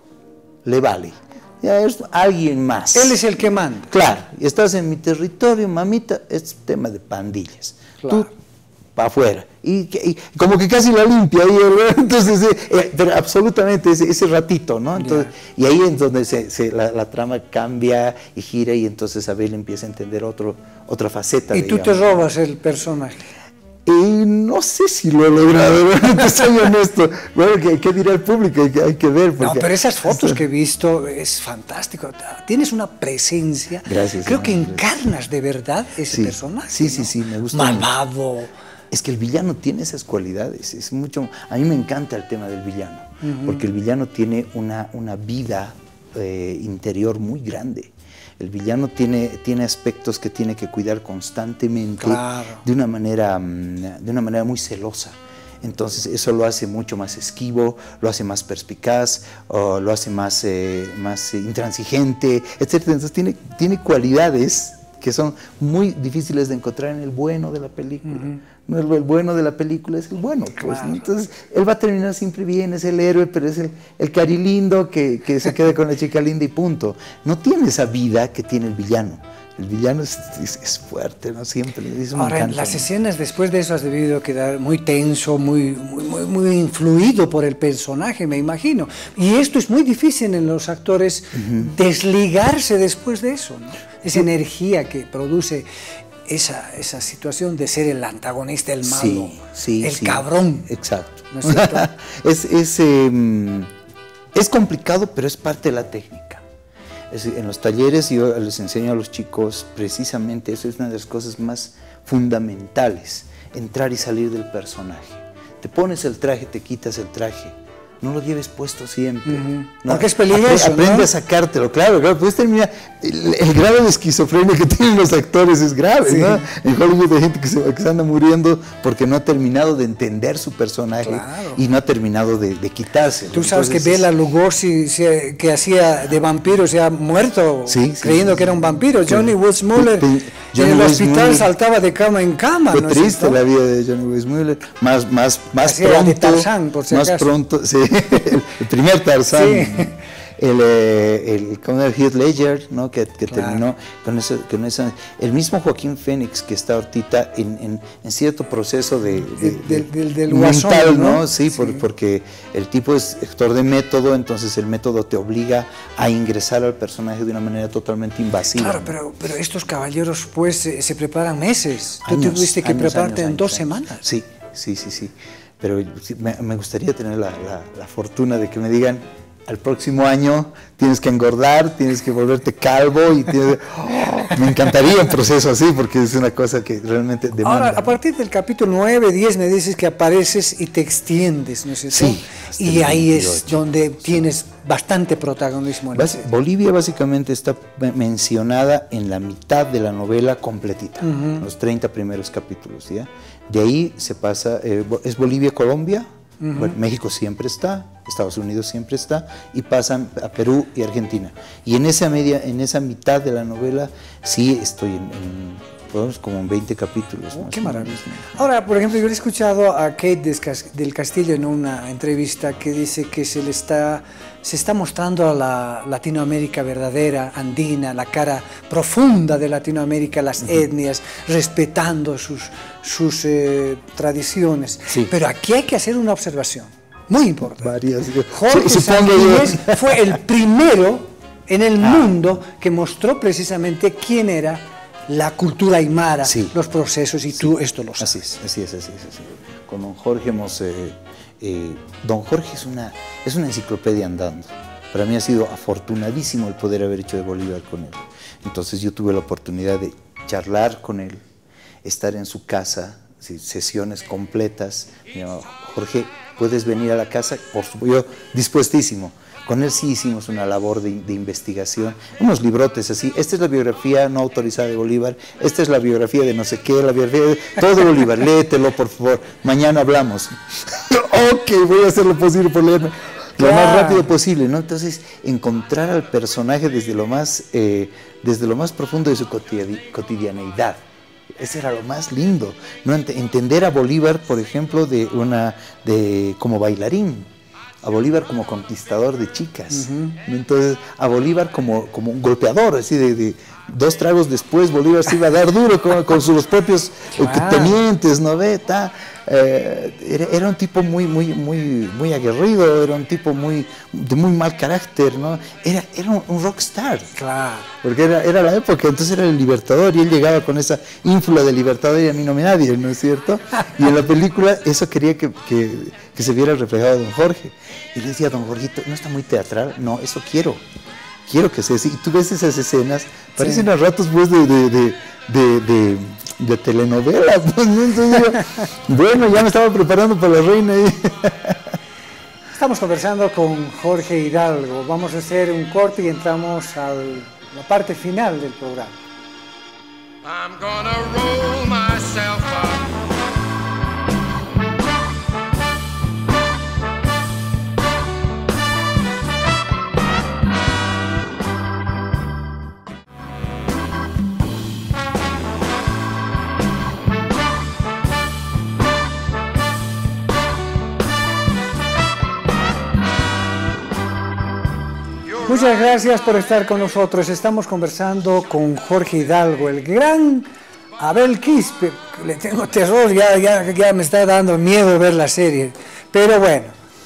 le vale, ya es alguien más. Él es el que manda. Claro, y estás en mi territorio, mamita, es tema de pandillas. Claro. Tú, para afuera. Y, y como que casi la limpia ahí, entonces, eh, pero absolutamente ese, ese ratito, ¿no? Entonces, yeah. Y ahí es donde se, se, la, la trama cambia y gira y entonces Abel empieza a entender otro, otra faceta. Y tú digamos. te robas el personaje. Y no sé si lo he logrado, ¿verdad? Soy honesto. Bueno, ¿qué, qué dirá el público? Hay que, hay que ver. No, pero esas fotos que he visto es fantástico. Tienes una presencia. Gracias. Creo no, que gracias. encarnas de verdad ese sí, personaje. Sí, ¿no? sí, sí, me gusta. Malvado. Es que el villano tiene esas cualidades. Es mucho. A mí me encanta el tema del villano, uh-huh. porque el villano tiene una, una vida eh, interior muy grande. El villano tiene, tiene aspectos que tiene que cuidar constantemente, claro. de una manera, de una manera muy celosa. Entonces eso lo hace mucho más esquivo, lo hace más perspicaz, o lo hace más, eh, más intransigente, etcétera. Entonces tiene, tiene cualidades que son muy difíciles de encontrar en el bueno de la película. Uh-huh. No el, el bueno de la película es el bueno, pues, claro. ¿no? Entonces él va a terminar siempre bien, es el héroe, pero es el, el cari lindo que, que se queda con la chica linda y punto. No tiene esa vida que tiene el villano. El villano es, es, es fuerte, ¿no? Siempre. Eso me Ahora, encanta, las ¿no? escenas después de eso has debido quedar muy tenso, muy, muy, muy, muy influido por el personaje, me imagino. Y esto es muy difícil en los actores, uh-huh. desligarse después de eso, ¿no? Esa sí. energía que produce esa, esa situación de ser el antagonista, el malo, sí, sí, el sí. cabrón. Exacto. ¿No es cierto? es, es, eh, es complicado, pero es parte de la técnica. Es, en los talleres yo les enseño a los chicos precisamente eso, es una de las cosas más fundamentales, entrar y salir del personaje. Te pones el traje, te quitas el traje, no lo lleves puesto siempre. Uh-huh. ¿No? Porque es peligroso, Apre Aprende ¿no? a sacártelo, claro, claro. Puedes terminar, el, el grado de esquizofrenia que tienen los actores es grave, sí. ¿no? En Hollywood hay gente que se, que se anda muriendo porque no ha terminado de entender su personaje, claro. y no ha terminado de, de quitárselo. Tú sabes Entonces, que Bela Lugosi, se, que hacía de vampiro, se ha muerto sí, sí, creyendo sí, que era un vampiro. Sí. Johnny Weissmuller en el hospital saltaba de cama en cama. Fue ¿no triste es la vida de Johnny Weissmuller. Más, más, más hacía pronto. De Tarzán, por si más acaso. pronto, sí. El primer Tarzán, sí. el, eh, el, como el Heath Ledger, ¿no? que, que claro. terminó con eso, con esa, el mismo Joaquín Phoenix que está ahorita en, en, en cierto proceso de, de, de, del, del, del mental, guasón, ¿no? ¿no? Sí, sí. Por, porque el tipo es actor de método, entonces el método te obliga a ingresar al personaje de una manera totalmente invasiva. Claro, pero, pero estos caballeros pues se, se preparan meses. Tú años, tuviste que años, prepararte años, en dos años. semanas. Sí, sí, sí, sí. Pero sí, me, me gustaría tener la, la, la fortuna de que me digan, al próximo año tienes que engordar, tienes que volverte calvo y tienes... oh, me encantaría un proceso así porque es una cosa que realmente demanda. Ahora, a partir del capítulo nueve, diez me dices que apareces y te extiendes, ¿no es cierto? Sí. Y ahí es donde tienes bastante protagonismo. En Bas Bolivia básicamente está mencionada en la mitad de la novela completita, uh-huh. los treinta primeros capítulos, ¿ya? De ahí se pasa, eh, es Bolivia-Colombia, uh-huh. bueno, México siempre está, Estados Unidos siempre está, y pasan a Perú y Argentina. Y en esa, media, en esa mitad de la novela sí estoy en, en Pues como veinte capítulos. Oh, más qué o maravilla. menos. Ahora, por ejemplo, yo he escuchado a Kate del Castillo en una entrevista que dice que se le está, se está mostrando a la Latinoamérica verdadera, andina, la cara profunda de Latinoamérica, las uh-huh. etnias, respetando sus, sus eh, tradiciones. Sí. Pero aquí hay que hacer una observación muy importante. Varias. Jorge Sí, Sanguínez fue el primero en el ah. mundo que mostró precisamente quién era la cultura aymara, sí. los procesos, y sí. tú esto lo sabes. Así es, así es, así es. Así es. Con don Jorge hemos... Eh, eh, don Jorge es una, es una enciclopedia andando. Para mí ha sido afortunadísimo el poder haber hecho de Bolívar con él. Entonces yo tuve la oportunidad de charlar con él, estar en su casa, ¿sí? Sesiones completas. Me llamaba, Jorge, ¿puedes venir a la casa? Por supuesto, yo dispuestísimo. Con él sí hicimos una labor de, de investigación, unos librotes así. Esta es la biografía no autorizada de Bolívar, esta es la biografía de no sé qué, la biografía de todo de Bolívar, léetelo por favor, mañana hablamos. Ok, voy a hacer lo posible por leerme lo claro. más rápido posible, ¿no? Entonces, encontrar al personaje desde lo más, eh, desde lo más profundo de su cotidianeidad. Ese era lo más lindo, ¿no? Entender a Bolívar, por ejemplo, de una, de, como bailarín. A Bolívar como conquistador de chicas, uh-huh. entonces a Bolívar como, como un golpeador, así de, de dos tragos después Bolívar se iba a dar duro con, con sus propios wow. tenientes, ¿no ve? Ta, eh, era, era un tipo muy, muy, muy, muy aguerrido, era un tipo muy, de muy mal carácter, ¿no? Era, era un, un rockstar, claro. porque era, era la época, entonces era el libertador y él llegaba con esa ínfula de libertador y a mí no me nadie, ¿no es cierto? Y en la película eso quería que, que, que se viera reflejado don Jorge. Y le decía a don Jorgito, ¿no está muy teatral? No, eso quiero. Quiero que sea así. Y tú ves esas escenas, parecen sí. a ratos pues de, de, de, de, de, de telenovelas. Pues, ¿no? Entonces, yo, bueno, ya me estaba preparando para la reina. Estamos conversando con Jorge Hidalgo. Vamos a hacer un corte y entramos a la parte final del programa. I'm gonna roll myself up. Muchas gracias por estar con nosotros. Estamos conversando con Jorge Hidalgo, el gran Abel Quispe. Le tengo terror, ya, ya, ya me está dando miedo ver la serie. Pero bueno,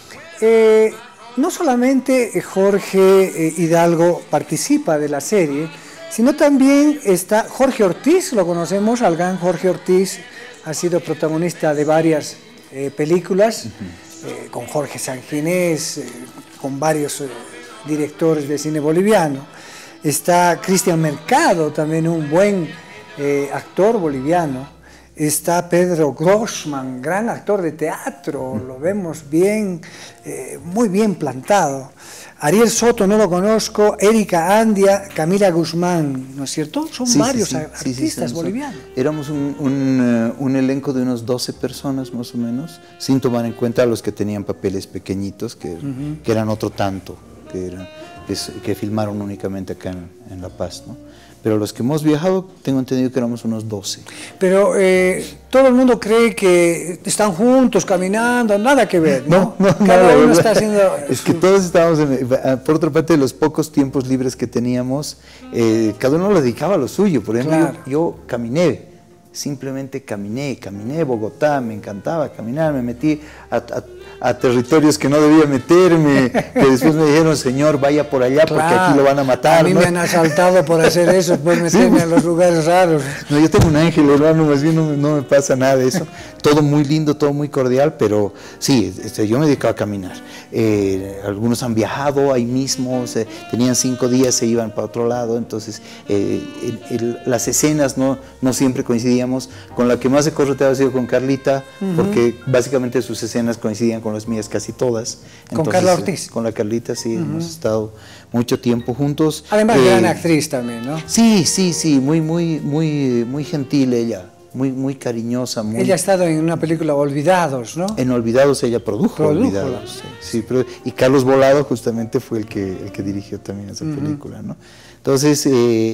eh, no solamente Jorge eh, Hidalgo participa de la serie, sino también está Jorge Ortiz, lo conocemos, al gran Jorge Ortiz, ha sido protagonista de varias eh, películas, uh-huh. eh, con Jorge Sanguínez, eh, con varios... Eh, directores de cine boliviano. Está Cristian Mercado, también un buen eh, actor boliviano. Está Pedro Grossman, gran actor de teatro, lo vemos bien, eh, muy bien plantado. Ariel Soto, no lo conozco, Erika Andia, Camila Guzmán, ¿no es cierto? Son sí, varios sí, sí. artistas sí, sí, sí, bolivianos. Éramos un, un, uh, un elenco de unos doce personas más o menos, sin tomar en cuenta a los que tenían papeles pequeñitos, que, uh-huh. que eran otro tanto. Que, era, que, que filmaron únicamente acá en, en La Paz, ¿no? Pero los que hemos viajado, tengo entendido que éramos unos doce. Pero eh, todo el mundo cree que están juntos, caminando, nada que ver, ¿no? No, no, Cada no, uno verdad, está haciendo... Es que todos estábamos, en, por otra parte, de los pocos tiempos libres que teníamos, eh, cada uno lo dedicaba a lo suyo. Por ejemplo, claro. yo, yo caminé, simplemente caminé, caminé Bogotá, me encantaba caminar, me metí a... a a territorios que no debía meterme, que después me dijeron, señor, vaya por allá claro, porque aquí lo van a matar. A mí ¿no? me han asaltado por hacer eso, por meterme sí. a los lugares raros. No, yo tengo un ángel, hermano, más bien no, no me pasa nada de eso. Todo muy lindo, todo muy cordial, pero sí, este, yo me dedicaba a caminar. Eh, algunos han viajado ahí mismo, se, tenían cinco días, se iban para otro lado, entonces eh, el, el, las escenas no, no siempre coincidíamos. Con la que más he correteado ha sido con Carlita, uh-huh. porque básicamente sus escenas coincidían con las mías casi todas. Entonces, ¿con Carla Ortiz? Con la Carlita, sí, uh-huh. hemos estado mucho tiempo juntos. Además, eh, gran actriz también, ¿no? Sí, sí, sí, muy, muy, muy, muy gentil ella. Muy, muy cariñosa. Muy... Ella ha estado en una película Olvidados, ¿no? En Olvidados ella produjo, produjo Olvidados. Sí, sí, pero, y Carlos Volado justamente fue el que, el que dirigió también esa uh-huh. película, ¿no? Entonces, eh,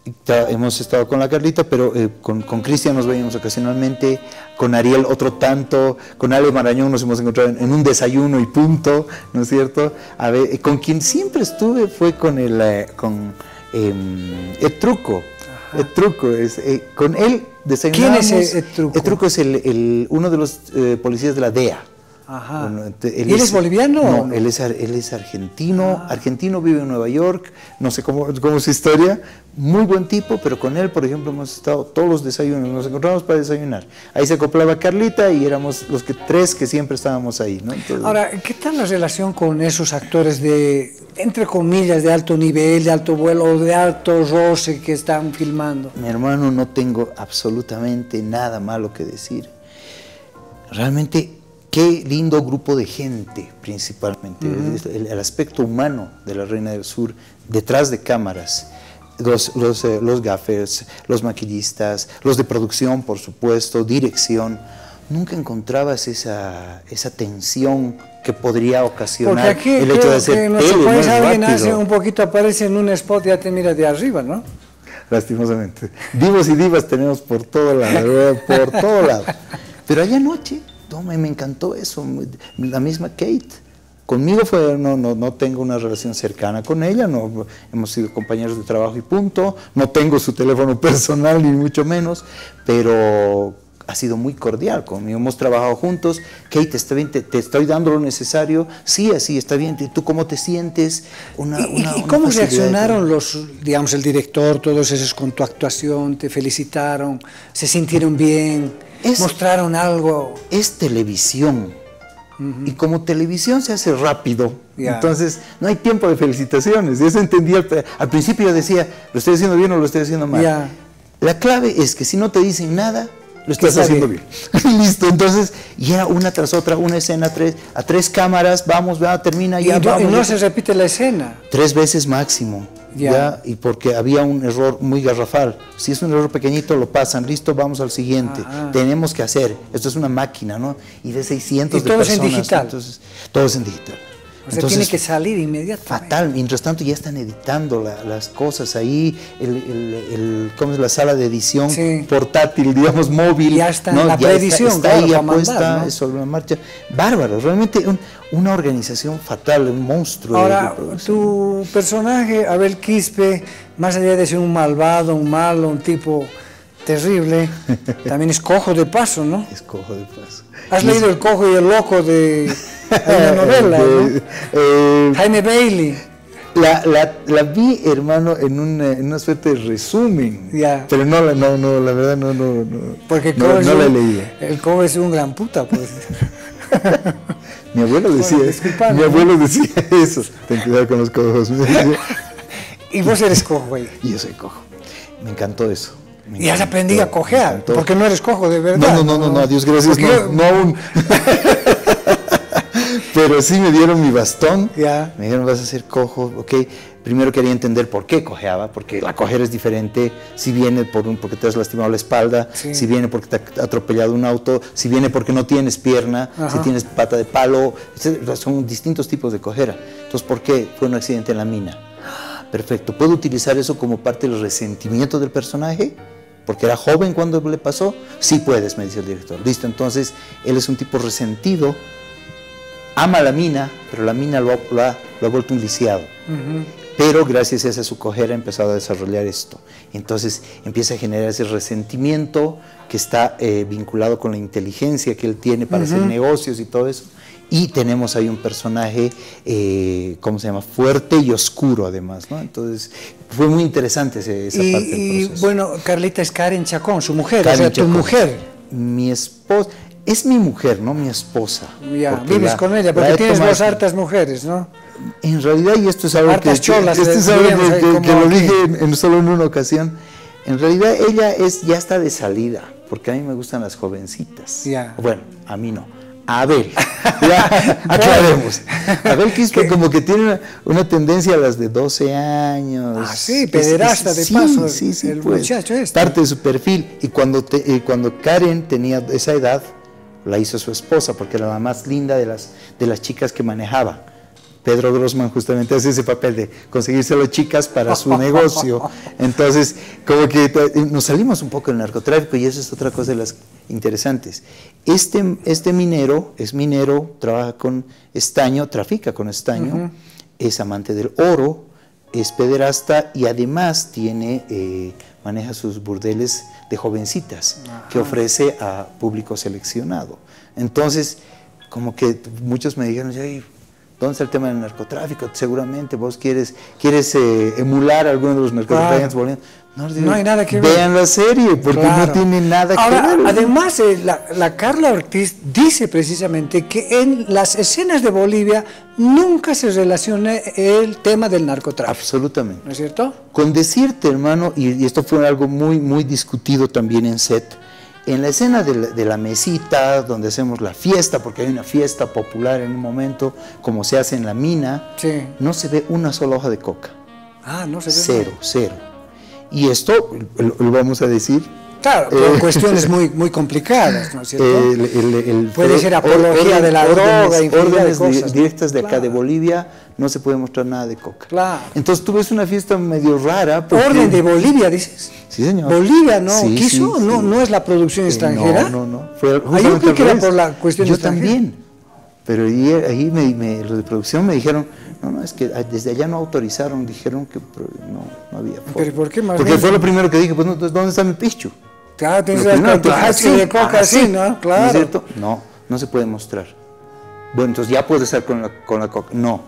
hemos estado con la Carlita, pero eh, con Cristian nos veíamos ocasionalmente, con Ariel otro tanto, con Ale Marañón nos hemos encontrado en, en un desayuno y punto, ¿no es cierto? A ver, con quien siempre estuve fue con el, eh, con eh, Etruco. Etruco, es, eh, con él desayunamos. ¿Quién es Etruco? Etruco es el, el, uno de los eh, policías de la D E A. Ajá. Bueno, él, ¿Y él es boliviano? No, no? Él, es, él es argentino, ah. argentino, vive en Nueva York, no sé cómo, cómo es su historia, muy buen tipo, pero con él, por ejemplo, hemos estado todos los desayunos, nos encontramos para desayunar. Ahí se acoplaba Carlita y éramos los que, tres que siempre estábamos ahí, ¿no? Entonces, ahora, ¿qué tal la relación con esos actores de, entre comillas, de alto nivel, de alto vuelo o de alto roce que están filmando? Mi hermano, no tengo absolutamente nada malo que decir. Realmente, qué lindo grupo de gente, principalmente. Uh-huh. el, el aspecto humano de La Reina del Sur, detrás de cámaras. Los, los, eh, los gaffers, los maquillistas, los de producción, por supuesto, dirección. Nunca encontrabas esa, esa tensión que podría ocasionar aquí, el hecho de hacer que tele, no es alguien rápido. Hace un poquito, aparece en un spot y ya te mira de arriba, ¿no? Lastimosamente. Divos y divas tenemos por todo lado, por todo lado. Pero allá anoche, toma, me encantó eso, la misma Kate. Conmigo fue, no, no, no tengo una relación cercana con ella, no, hemos sido compañeros de trabajo y punto, no tengo su teléfono personal ni mucho menos, pero ha sido muy cordial conmigo, hemos trabajado juntos. Kate, está bien, te, te estoy dando lo necesario, sí, así, está bien, ¿tú cómo te sientes? Una, ¿Y, una, y una cómo facilidad reaccionaron de... los, digamos, el director, todos esos con tu actuación, te felicitaron, se sintieron bien, es, mostraron algo? Es televisión. Uh-huh. Y como televisión se hace rápido, yeah. entonces no hay tiempo de felicitaciones. Eso entendí al, al principio, yo decía, ¿lo estoy haciendo bien o lo estoy haciendo mal? Yeah. La clave es que si no te dicen nada, lo estás haciendo bien. bien. Listo, entonces ya una tras otra, una escena tres, a tres cámaras, vamos, va, termina, ya y no, vamos. Y no ya. se repite la escena. Tres veces máximo. Ya. ya, y porque había un error muy garrafal. Si es un error pequeñito, lo pasan, listo, vamos al siguiente. Ajá. Tenemos que hacer, esto es una máquina, ¿no? Y de seiscientos y de todo personas. Es en digital. Entonces, todo es en digital. O sea, entonces, tiene que salir inmediatamente. Fatal, mientras tanto ya están editando la, las cosas ahí, el, el, el, ¿cómo es la sala de edición? Sí. Portátil, digamos, móvil. Ya está, ¿no? la ya preedición, está, está claro, ahí apuesta, mandar, ¿no? eso, la marcha. Bárbaro, realmente un, una organización fatal, un monstruo. Ahora, de, de tu personaje, Abel Quispe, más allá de ser un malvado, un malo, un tipo terrible, también es cojo de paso, ¿no? Es cojo de paso. ¿Has y leído es... El cojo y el loco de una novela, de, ¿no? eh, Jaime Bailey? La, la, la vi, hermano, en una, en una suerte de resumen, yeah. pero no, no, no, la verdad no, no, no, Porque no, no un, la he leído. El cojo es un gran puta, pues. Mi abuelo decía, bueno, mi abuelo ¿no? decía eso, ten cuidado con los cojos. Y vos eres cojo, güey. Yo soy cojo, me encantó eso. Me y has aprendido a cojear, porque no eres cojo de verdad. No, no, no, no, no Dios gracias, no, yo... no aún. Pero sí me dieron mi bastón, yeah. me dijeron vas a ser cojo, ok. Primero quería entender por qué cojeaba, porque la cojera es diferente, si viene por un, porque te has lastimado la espalda, sí. si viene porque te ha atropellado un auto, si viene porque no tienes pierna, ajá. si tienes pata de palo, son distintos tipos de cojera. Entonces, ¿por qué? Fue un accidente en la mina. Perfecto, ¿puedo utilizar eso como parte del resentimiento del personaje? Porque era joven cuando le pasó. Sí puedes, me dice el director. Listo, entonces él es un tipo resentido, ama la mina, pero la mina lo ha, lo ha, lo ha vuelto un lisiado. Uh-huh. Pero gracias a esa su cojera ha empezado a desarrollar esto. Entonces empieza a generar ese resentimiento que está eh, vinculado con la inteligencia que él tiene para uh-huh. hacer negocios y todo eso. Y tenemos ahí un personaje, eh, ¿cómo se llama? Fuerte y oscuro además, ¿no? Entonces fue muy interesante ese, esa y, parte del proceso. Y bueno, Carlita es Karen Chacón, su mujer, Karen o sea, Chacón. Tu mujer. Mi esposa, es mi mujer, no mi esposa. Ya, vives la, con ella, porque tienes dos hartas mujeres, ¿no? En realidad, y esto es algo hartas que, cholas, esto es algo que, que, que lo aquí. dije en, en solo en una ocasión, en realidad ella es, ya está de salida, porque a mí me gustan las jovencitas. Ya. Bueno, a mí no. A Abel, ya aclaremos. Abel Quispe como que tiene una, una tendencia a las de doce años. Ah, sí, pederasta de sí, paso, sí, sí, el pues, muchacho este. Parte de su perfil. Y cuando, te, eh, cuando Karen tenía esa edad, la hizo su esposa, porque era la más linda de las, de las chicas que manejaba. Pedro Grossman justamente hace ese papel de conseguírselo chicas para su negocio. Entonces, como que nos salimos un poco del narcotráfico y eso es otra cosa de las interesantes. Este, este minero es minero, trabaja con estaño, trafica con estaño, uh-huh. es amante del oro, es pederasta y además tiene, eh, maneja sus burdeles de jovencitas Ajá. que ofrece a público seleccionado. Entonces, como que muchos me dijeron, ¿dónde está el tema del narcotráfico? Seguramente vos quieres, quieres eh, emular a alguno de los narcotraficantes claro. bolivianos. No, digo, no hay nada que ver. Vean la serie, porque claro. no tiene nada Ahora, que ver. Además, eh, la, la Carla Ortiz dice precisamente que en las escenas de Bolivia nunca se relaciona el tema del narcotráfico. Absolutamente. ¿No es cierto? Con decirte, hermano, y, y esto fue algo muy, muy discutido también en set, en la escena de la, de la mesita, donde hacemos la fiesta, porque hay una fiesta popular en un momento, como se hace en la mina, sí. no se ve una sola hoja de coca. Ah, no se ve. Cero, cero. Y esto lo, lo vamos a decir. Claro, por eh, cuestiones muy, muy complicadas, ¿no es cierto? El, el, el, Puede ser apología orden, de la droga, órdenes, órdenes de cosas, directas de claro. acá de Bolivia, no se puede mostrar nada de coca. Claro. Entonces tú ves una fiesta medio rara. Porque... ¿Orden de Bolivia, dices? Sí, señor. ¿Bolivia no sí, quiso? Sí, ¿No, sí. ¿No es la producción extranjera? No, no, no. Fue ah, yo creo que era por la cuestión Yo extranjera. también. Pero ahí, ahí me, me, los de producción me dijeron, no, no, es que desde allá no autorizaron, dijeron que no, no había forma. ¿Pero por qué más Porque bien? fue lo primero que dije, pues, ¿dónde está mi pichu? Claro, tienes la contratación de coca así, ¿no? Claro. ¿No es cierto? No, no se puede mostrar. Bueno, entonces ya puedes estar con la, con la coca. No.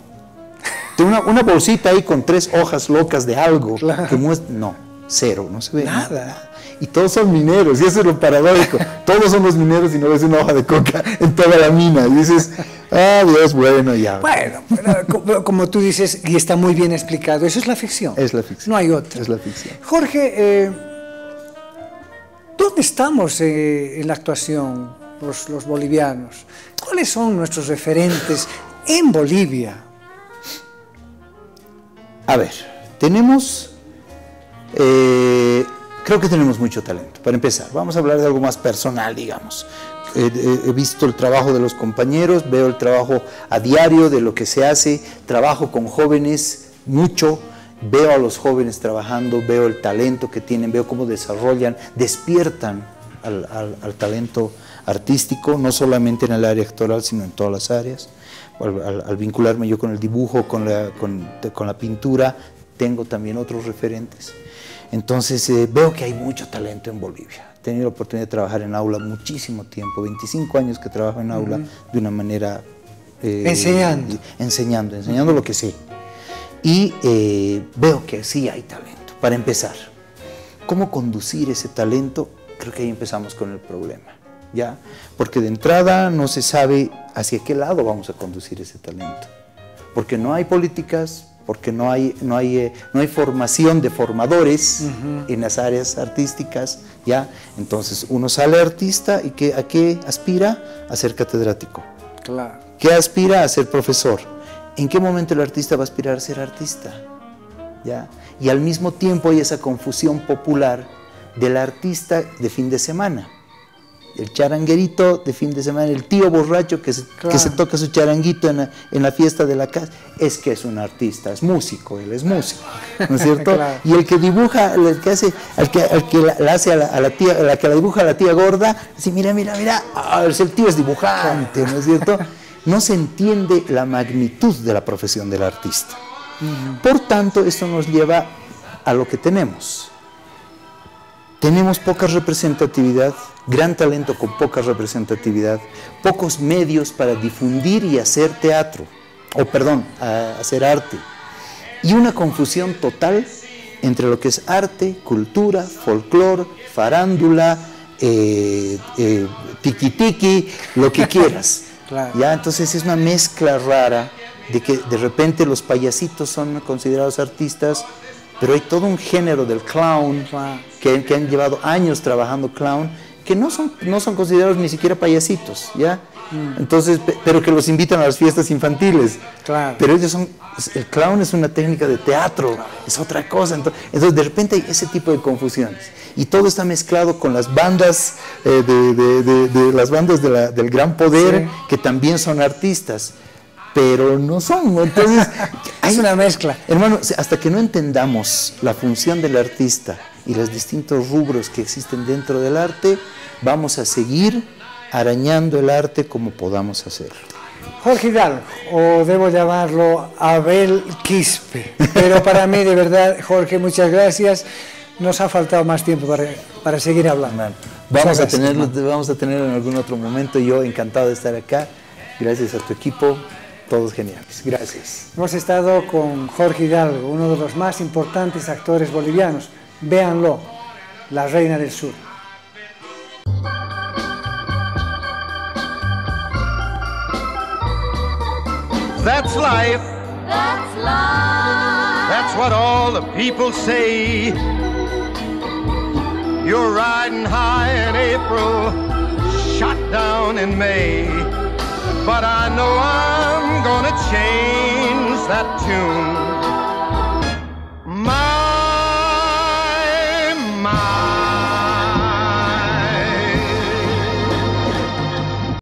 Una, una bolsita ahí con tres hojas locas de algo claro. que muestra. No, cero, no se ve nada. nada. Y todos son mineros, y eso es lo paradójico. Todos somos mineros y no ves una hoja de coca en toda la mina. Y dices, ah, Dios, bueno, ya. Bueno, pero, como tú dices, y está muy bien explicado, eso es la ficción. Es la ficción. No hay otra. Es la ficción. Jorge, eh, ¿dónde estamos eh, en la actuación los, los bolivianos? ¿Cuáles son nuestros referentes en Bolivia? A ver, tenemos... Eh, creo que tenemos mucho talento. Para empezar, vamos a hablar de algo más personal, digamos. Eh, eh, he visto el trabajo de los compañeros, veo el trabajo a diario de lo que se hace, trabajo con jóvenes mucho, veo a los jóvenes trabajando, veo el talento que tienen, veo cómo desarrollan, despiertan al, al, al talento artístico, no solamente en el área actoral, sino en todas las áreas. Al, al, al vincularme yo con el dibujo, con la, con, con la pintura, tengo también otros referentes. Entonces eh, veo que hay mucho talento en Bolivia. He tenido la oportunidad de trabajar en aula muchísimo tiempo, veinticinco años que trabajo en aula uh-huh. de una manera... Eh, enseñando. Enseñando, enseñando uh-huh. lo que sé. Y eh, veo que sí hay talento. Para empezar, ¿cómo conducir ese talento? Creo que ahí empezamos con el problema, ¿ya? Porque de entrada no se sabe hacia qué lado vamos a conducir ese talento. Porque no hay políticas, porque no hay, no hay, eh, no hay formación de formadores uh-huh. en las áreas artísticas, ¿ya? Entonces uno sale artista y ¿qué, ¿a qué aspira? A ser catedrático. Claro. ¿Qué aspira? A ser profesor. ¿En qué momento el artista va a aspirar a ser artista? ¿Ya? Y al mismo tiempo hay esa confusión popular del artista de fin de semana. El charanguerito de fin de semana, el tío borracho que se, claro. que se toca su charanguito en la, en la fiesta de la casa, es que es un artista, es músico, él es músico, ¿no es cierto? Claro. Y el que dibuja, el que hace, el que, el que la, la hace a la, a la tía, la que la dibuja a la tía gorda, así mira, mira, mira, oh, el tío es dibujante, ¿no es cierto? No se entiende la magnitud de la profesión del artista. Uh-huh. Por tanto, esto nos lleva a lo que tenemos. Tenemos poca representatividad, gran talento con poca representatividad, pocos medios para difundir y hacer teatro, o perdón, a hacer arte, y una confusión total entre lo que es arte, cultura, folclore, farándula, eh, eh, tiki-tiki, lo que quieras. Claro. ¿Ya? Entonces es una mezcla rara de que de repente los payasitos son considerados artistas, pero hay todo un género del clown wow. que, que han llevado años trabajando clown, que no son, no son considerados ni siquiera payasitos, ¿ya? Mm. Entonces, pero que los invitan a las fiestas infantiles. Claro. Pero ellos son, el clown es una técnica de teatro, claro. es otra cosa. Entonces, entonces, de repente hay ese tipo de confusiones. Y todo está mezclado con las bandas, eh, de, de, de, de las bandas de la, del gran poder, sí. que también son artistas. pero no son. Entonces, es una mezcla. Hermano, hasta que no entendamos la función del artista y los distintos rubros que existen dentro del arte, vamos a seguir arañando el arte como podamos hacerlo. Jorge Hidalgo, o debo llamarlo Abel Quispe, pero para mí de verdad, Jorge, muchas gracias. Nos ha faltado más tiempo para, para seguir hablando. Man, vamos, a gracias, tenerlo, vamos a tenerlo en algún otro momento. Yo encantado de estar acá. Gracias a tu equipo, todos geniales. Gracias. Hemos estado con Jorge Hidalgo, uno de los más importantes actores bolivianos. Véanlo, La Reina del Sur. That's life. That's life. That's what all the people say. You're riding high in April, shot down in May. But I know I'm gonna change that tune.